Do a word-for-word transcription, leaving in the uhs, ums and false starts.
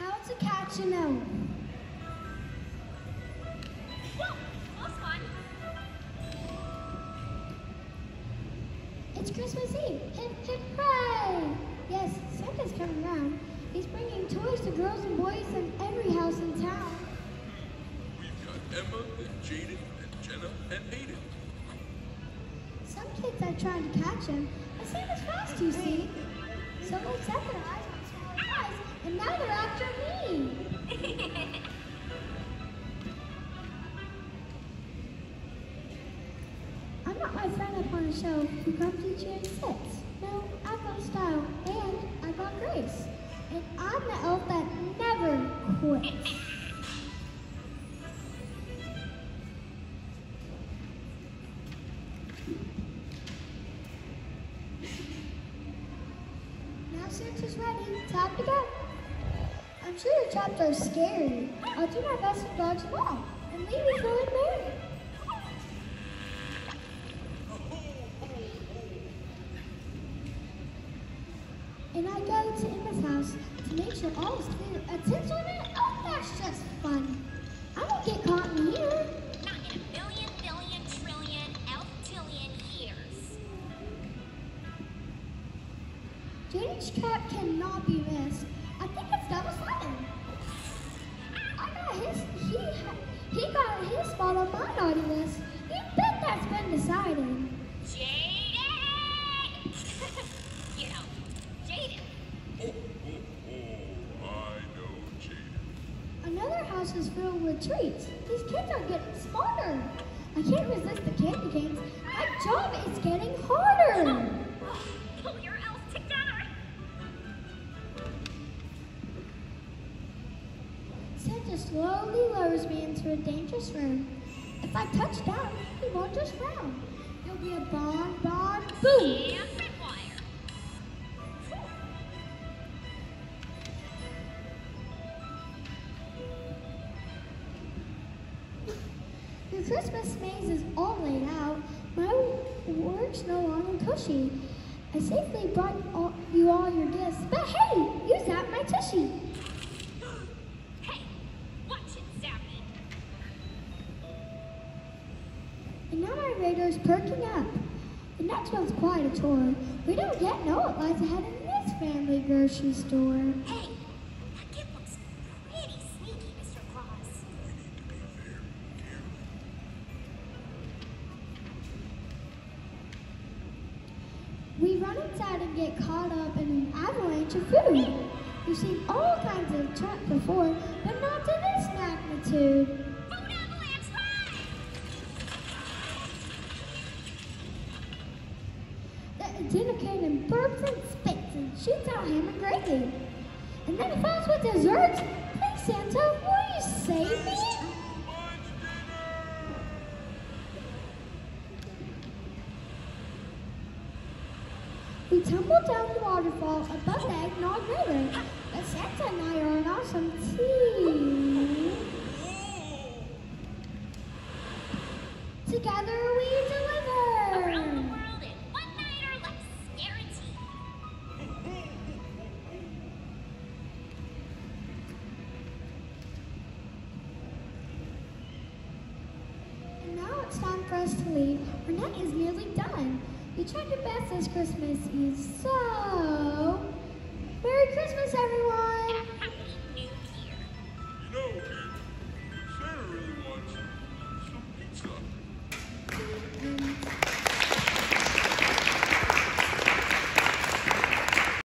How to catch an elf. Whoa, close one. It's Christmas Eve. Hip, hip, hooray! Yes, Santa's coming around. He's bringing toys to girls and boys in every house in town. We've got Emma and Jaden and Jenna and Hayden. Some kids are trying to catch him, but Santa's fast, you see. So they set their eyes on small guys, and now they're after me. I'm not my friend up on the show who comes each year and sits. No, I've got style, and I've got grace. And I'm the elf that never quits. Now Santa's ready. Time to go. I'm sure the traps are scary. I'll do my best to dodge them all and leave you feeling merry. And I go to Emma's house to make sure all is clear. Attention and oh, that's just fun. I won't get caught in here. Not in a billion, billion, trillion, elf-tillion years. Jaden's trap cannot be missed. I think it's double seven. I got his, he, he got his spot on my naughty list. You bet that's been decided. Jaden! You know, Jaden. Oh, oh, oh, I know Jaden. Another house is filled with treats. These kids are getting smarter. I can't resist the candy canes. My job is getting harder. Pull your elf together. Santa slowly lowers me into a dangerous room. If I touch down, he won't just frown. There'll be a bon, bon, boom. And tripwire. Your Christmas maze is all laid out. My work's no longer cushy. I safely brought all, you all your gifts, but hey, you zapped my tushy. Hey, watch it, Zappy. And now my radar's perking up. The next one's quite a chore. We don't yet know what lies ahead in this family grocery store. Hey, that gift looks pretty sneaky, Mister Claus. We need to be very careful. We run inside and get caught up in an avalanche of food. We've seen all kinds of traps before, but not to this magnitude. Food avalanche ride! The dinner cannon burps and spits and shoots out ham and gravy. And then it follows with desserts. Please, Santa, will you save me? We tumble down the waterfall above the Eggnog River. But Santa and I are an awesome team. Together we deliver. Around the world in one night or less, guaranteed. And now it's time for us to leave. Our night is nearly done. We tried our best this Christmas Eve, so Merry Christmas, everyone!